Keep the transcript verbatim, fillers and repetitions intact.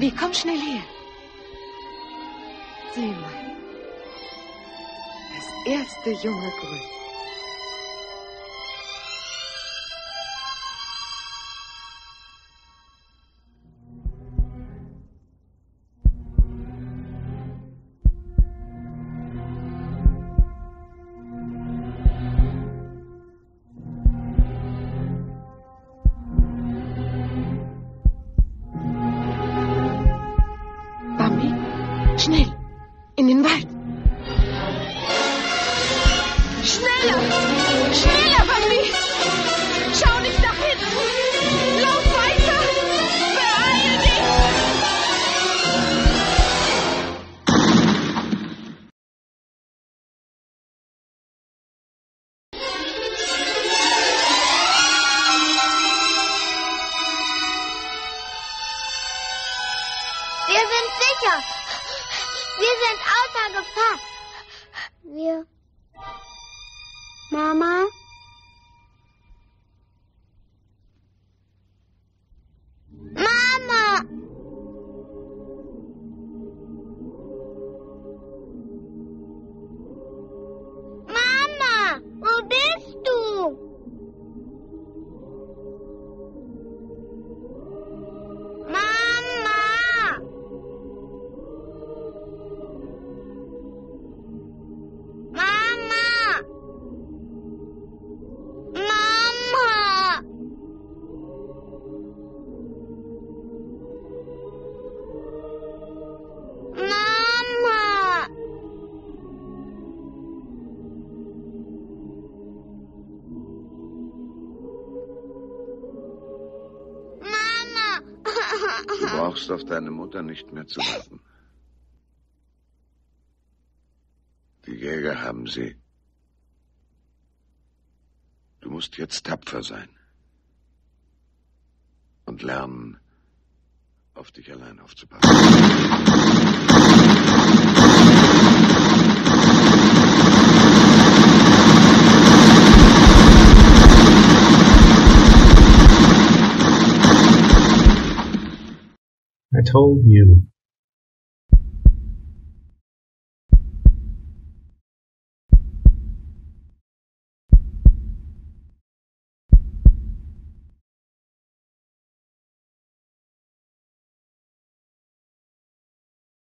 Bambi, komm schnell her. Sieh mal. Das erste junge Grün. Schnell, in den Wald. Schneller, schneller, Bambi. Schau nicht nach hinten. Lauf weiter. Beeile dich. Wir sind sicher. Wir sind außer Gefahr. Wir... Mama? Mama! Mama, wo bist du? Du brauchst auf deine Mutter nicht mehr zu warten. Die Jäger haben sie. Du musst jetzt tapfer sein. Und lernen, auf dich allein aufzupassen. I told you